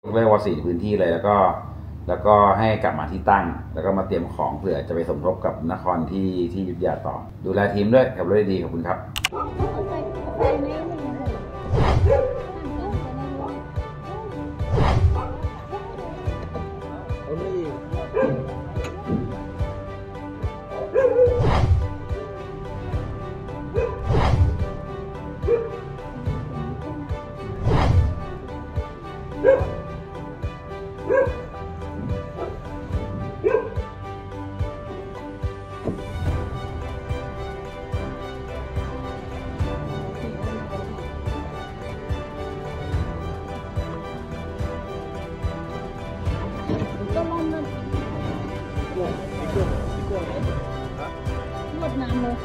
เรียกว่า4พื้นที่เลยแล้วก็ให้กลับมาที่ตั้งแล้วก็มาเตรียมของเผื่อจะไปสมทบกับนครที่อยุธยาต่อดูแลทีมด้วยขับรถได้ดีขอบคุณครับรวดน้ำเลย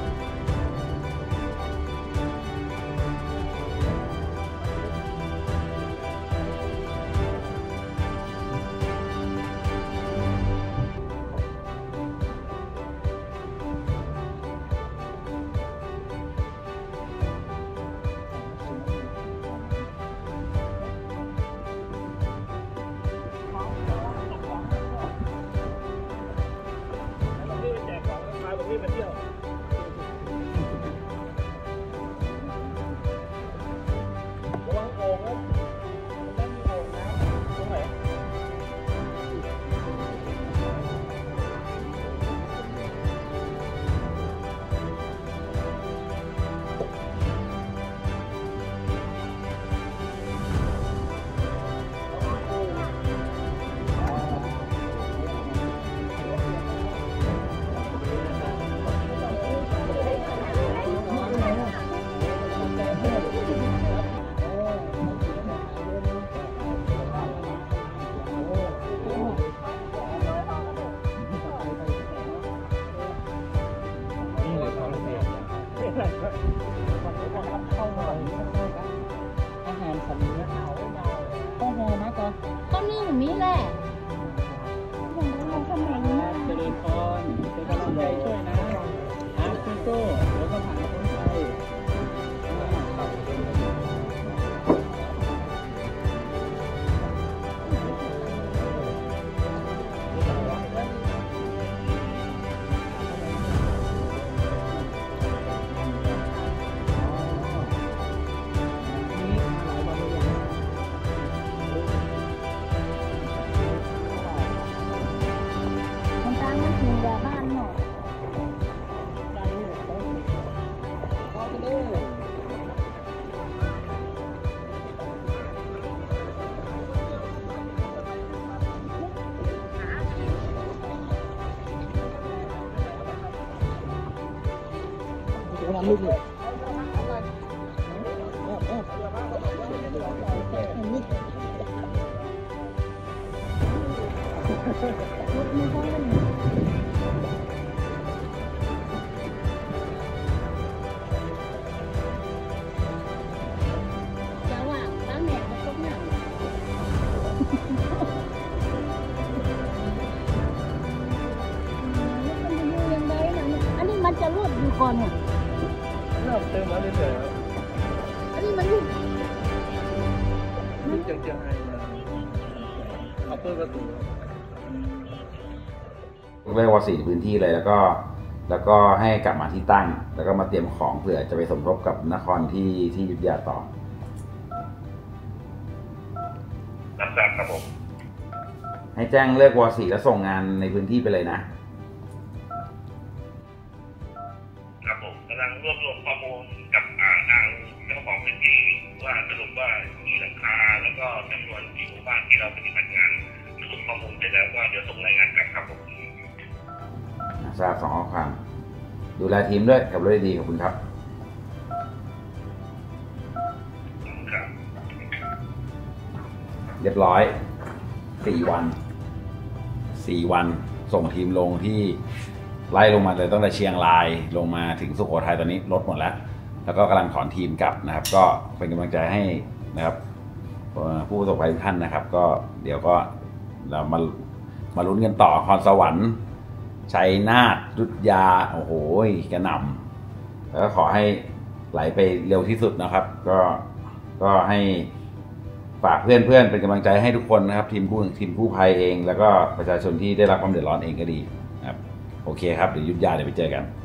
อาหารสำเร็จข้าวหอมากกว่าข้าวนึ่งนี้แหละทำไมนะเจริญพรเป็นกำลังใจช่วยนะโซ่แล้วก็ผ่านพ้นไปลูกเลยมันจะรวดอยู่ก่อนเนี่ยเติมมาเรื่อยๆอันนี้มันลูกจังๆให้เอาเปิดประตูเรียกว่า4พื้นที่เลยแล้วก็ให้กลับมาที่ตั้งแล้วก็มาเตรียมของเผื่อจะไปสมทบกับนครที่อยุธยาต่อรับทราบครับผมให้แจ้งเลิกว.4แล้วส่งงานในพื้นที่ไปเลยนะครับผมกำลังรวบรวมข้อมูลกับทางเจ้าของพื้นที่ว่าสรุปว่ามีหลังคาแล้วก็จำนวนกี่หมู่บ้านที่เราปฏิบัติงานสรุปข้อมูลไปแล้วก็เดี๋ยวส่งรายงานกลับครับผมทราบ2 ข้อความดูแลทีมด้วยขับรถได้ดีขอบคุณครับเรียบร้อย4 วันส่งทีมลงที่ไล่ลงมาเลยตั้งแต่เชียงรายลงมาถึงสุโขทัยตอนนี้ลดหมดแล้วก็กำลังถอนทีมกลับนะครับก็เป็นกำลังใจให้นะครับผู้ประสบภัยทุกท่านนะครับก็เดี๋ยวก็เรามาลุ้นกันต่อคอนสวรรค์ชัยนาทอยุธยาโอ้โหกระหน่ำแล้วก็ขอให้ไหลไปเร็วที่สุดนะครับก็ให้ฝากเพื่อนเป็นกำลังใจให้ทุกคนนะครับทีมกู้ภัยเองแล้วก็ประชาชนที่ได้รับความเดือดร้อนเองก็ดีครับโอเคครับเดี๋ยวยุทธยาเดี๋ยวไปเจอกัน